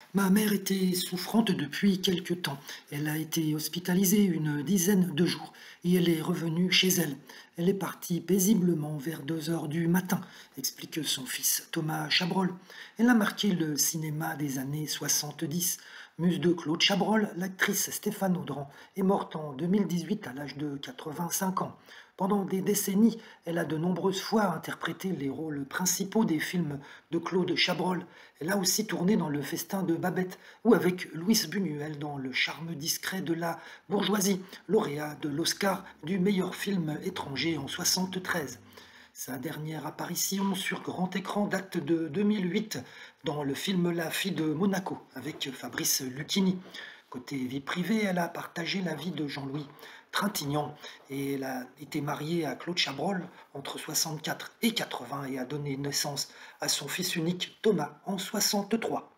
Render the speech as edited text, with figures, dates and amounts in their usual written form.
Ma mère était souffrante depuis quelque temps. Elle a été hospitalisée une dizaine de jours et elle est revenue chez elle. Elle est partie paisiblement vers 2 heures du matin, explique son fils Thomas Chabrol. Elle a marqué le cinéma des années 70. Muse de Claude Chabrol, l'actrice Stéphane Audran est morte en 2018 à l'âge de 85 ans. Pendant des décennies, elle a de nombreuses fois interprété les rôles principaux des films de Claude Chabrol. Elle a aussi tourné dans Le Festin de Babette ou avec Louis Buñuel dans Le charme discret de la bourgeoisie, lauréat de l'Oscar du meilleur film étranger en 73. Sa dernière apparition sur grand écran date de 2008 dans le film La fille de Monaco avec Fabrice Lucchini. Côté vie privée, elle a partagé la vie de Jean-Louis Trintignant et elle a été mariée à Claude Chabrol entre 64 et 80 et a donné naissance à son fils unique Thomas en 63.